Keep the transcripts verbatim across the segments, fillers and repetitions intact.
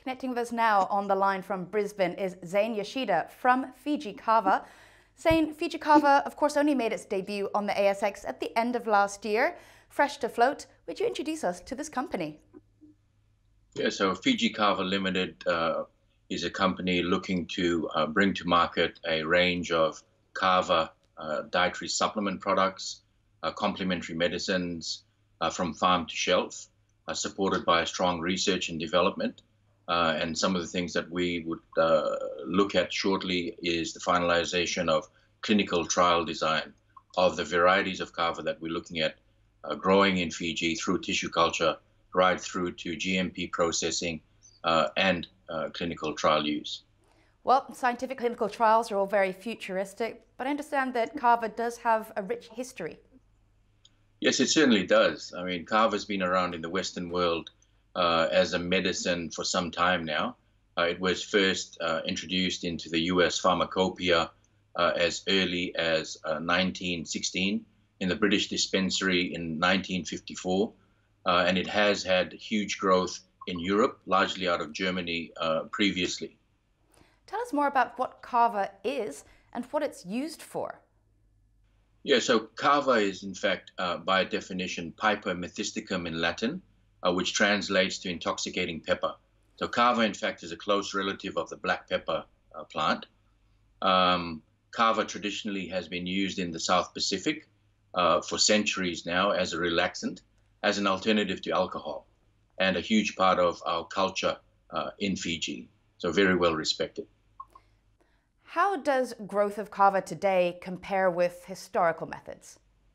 Connecting with us now on the line from Brisbane is Zane Yoshida from Fiji Kava. Zane, Fiji Kava, of course, only made its debut on the A S X at the end of last year. Fresh to float, would you introduce us to this company? Yeah, so Fiji Kava Limited uh, is a company looking to uh, bring to market a range of kava uh, dietary supplement products, uh, complementary medicines uh, from farm to shelf, uh, supported by strong research and development. Uh, and some of the things that we would uh, look at shortly is the finalization of clinical trial design of the varieties of kava that we're looking at uh, growing in Fiji through tissue culture, right through to G M P processing uh, and uh, clinical trial use. Well, scientific clinical trials are all very futuristic, but I understand that kava does have a rich history. Yes, it certainly does. I mean, kava has been around in the Western world uh, as a medicine for some time now. Uh, it was first uh, introduced into the U S pharmacopoeia uh, as early as uh, nineteen sixteen in the British dispensary in nineteen fifty-four. Uh, and it has had huge growth in Europe, largely out of Germany uh, previously. Tell us more about what kava is and what it's used for. Yeah, so kava is in fact, uh, by definition, Piper methysticum in Latin, uh, which translates to intoxicating pepper. So kava, in fact, is a close relative of the black pepper uh, plant. Um, kava traditionally has been used in the South Pacific uh, for centuries now as a relaxant, as an alternative to alcohol, and a huge part of our culture uh, in Fiji, so very well respected. How does growth of kava today compare with historical methods?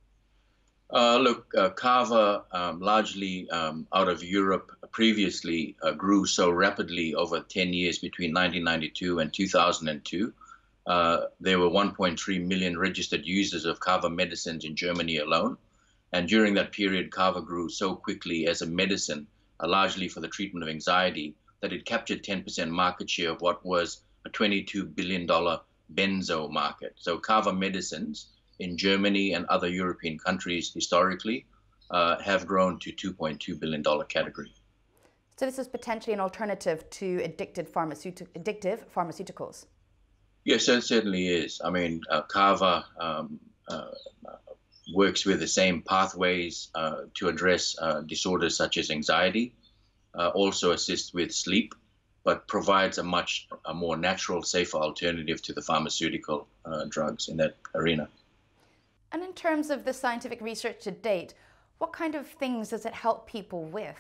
Uh, look, uh, kava, um, largely um, out of Europe previously, uh, grew so rapidly over ten years between nineteen ninety-two and two thousand two. Uh, there were one point three million registered users of kava medicines in Germany alone. And during that period, kava grew so quickly as a medicine, uh, largely for the treatment of anxiety, that it captured ten percent market share of what was a twenty-two billion dollar benzo market. So kava medicines in Germany and other European countries historically uh, have grown to two point two billion dollar category. So this is potentially an alternative to addicted pharmaceut addictive pharmaceuticals? Yes, it certainly is. I mean, uh, kava um, uh, works with the same pathways uh, to address uh, disorders such as anxiety, uh, also assists with sleep, but provides a much a more natural, safer alternative to the pharmaceutical uh, drugs in that arena. And in terms of the scientific research to date, what kind of things does it help people with?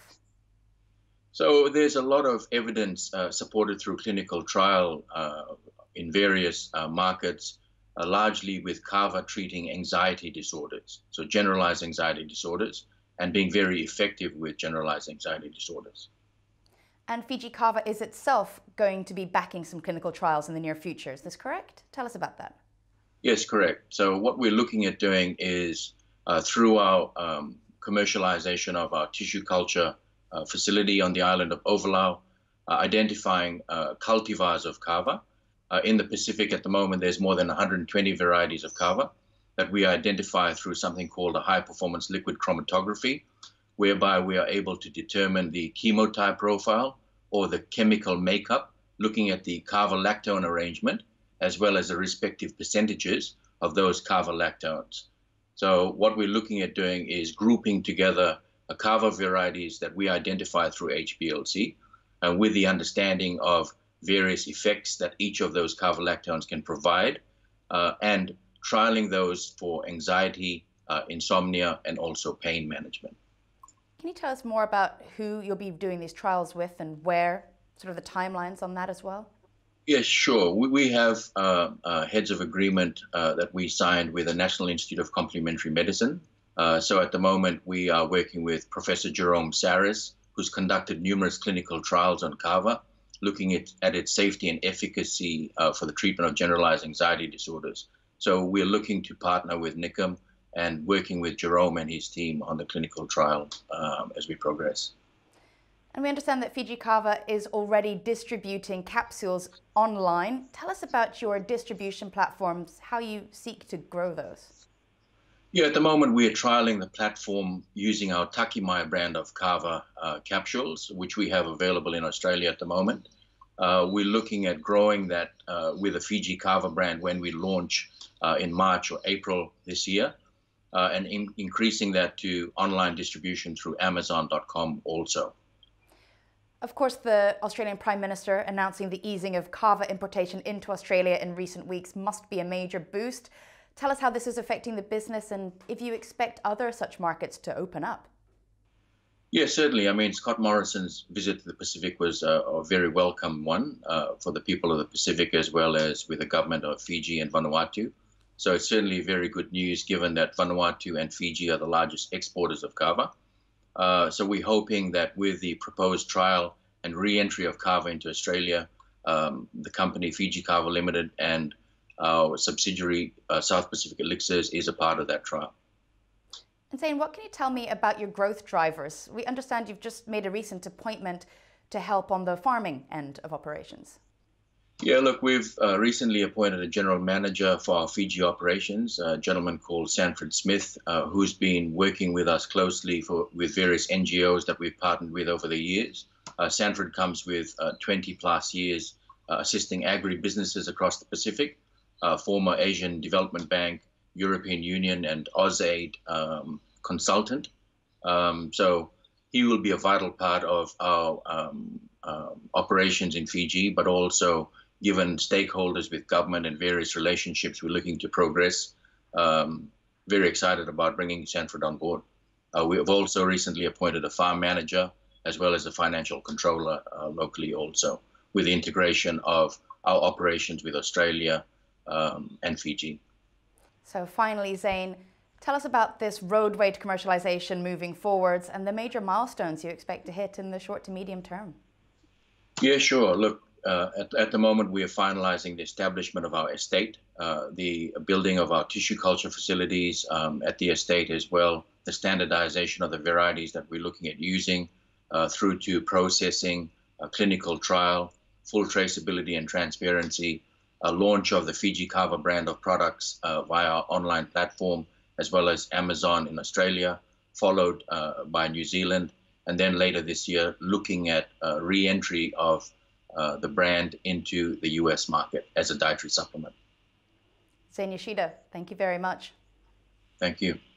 So there's a lot of evidence uh, supported through clinical trial uh, in various uh, markets, Uh, largely with kava treating anxiety disorders, so generalized anxiety disorders, and being very effective with generalized anxiety disorders. And Fiji Kava is itself going to be backing some clinical trials in the near future. Is this correct? Tell us about that. Yes, correct. So what we're looking at doing is uh, through our um, commercialization of our tissue culture uh, facility on the island of Ovalau, uh, identifying uh, cultivars of kava. Uh, in the Pacific at the moment, there's more than one hundred twenty varieties of kava that we identify through something called a high-performance liquid chromatography, whereby we are able to determine the chemotype profile or the chemical makeup, looking at the kava lactone arrangement, as well as the respective percentages of those kava lactones. So what we're looking at doing is grouping together a kava varieties that we identify through H P L C uh, with the understanding of various effects that each of those kava lactones can provide, uh, and trialing those for anxiety, uh, insomnia, and also pain management. Can you tell us more about who you'll be doing these trials with and where, sort of the timelines on that as well? Yes, sure. We, we have uh, uh, heads of agreement uh, that we signed with the National Institute of Complementary Medicine. Uh, so at the moment, we are working with Professor Jerome Saris, who's conducted numerous clinical trials on kava, looking at, at its safety and efficacy uh, for the treatment of generalized anxiety disorders. So we're looking to partner with N I C M and working with Jerome and his team on the clinical trial um, as we progress. And we understand that Fiji Kava is already distributing capsules online. Tell us about your distribution platforms, how you seek to grow those. Yeah, at the moment we are trialing the platform using our Takimai brand of kava uh, capsules, which we have available in Australia at the moment. Uh, we're looking at growing that uh, with a Fiji Kava brand when we launch uh, in March or April this year, uh, and in increasing that to online distribution through Amazon dot com also. Of course, the Australian Prime Minister announcing the easing of kava importation into Australia in recent weeks must be a major boost. Tell us how this is affecting the business and if you expect other such markets to open up. Yes, certainly. I mean, Scott Morrison's visit to the Pacific was a, a very welcome one uh, for the people of the Pacific, as well as with the government of Fiji and Vanuatu. So it's certainly very good news given that Vanuatu and Fiji are the largest exporters of kava. Uh, so we're hoping that with the proposed trial and re-entry of kava into Australia, um, the company Fiji Kava Ltd and our subsidiary uh, South Pacific Elixirs is a part of that trial. And Zane, what can you tell me about your growth drivers? We understand you've just made a recent appointment to help on the farming end of operations. Yeah, look, we've uh, recently appointed a general manager for our Fiji operations, a gentleman called Sanford Smith, uh, who's been working with us closely for, with various N G Os that we've partnered with over the years. Uh, Sanford comes with uh, twenty plus years uh, assisting agri-businesses across the Pacific, uh, former Asian Development Bank, European Union and AusAid um, consultant. Um, so he will be a vital part of our um, um, operations in Fiji, but also given stakeholders with government and various relationships we're looking to progress. Um, very excited about bringing Sanford on board. Uh, we have also recently appointed a farm manager as well as a financial controller uh, locally also, with the integration of our operations with Australia um, and Fiji. So finally, Zane, tell us about this roadway to commercialization moving forwards and the major milestones you expect to hit in the short to medium term. Yeah, sure. Look, uh, at, at the moment we are finalizing the establishment of our estate, uh, the building of our tissue culture facilities um, at the estate as well, the standardization of the varieties that we're looking at using uh, through to processing, a clinical trial, full traceability and transparency, a launch of the Fiji Kava brand of products uh, via our online platform, as well as Amazon in Australia, followed uh, by New Zealand, and then later this year looking at uh, re-entry of uh, the brand into the U S market as a dietary supplement. Zane Yoshida, thank you very much. Thank you.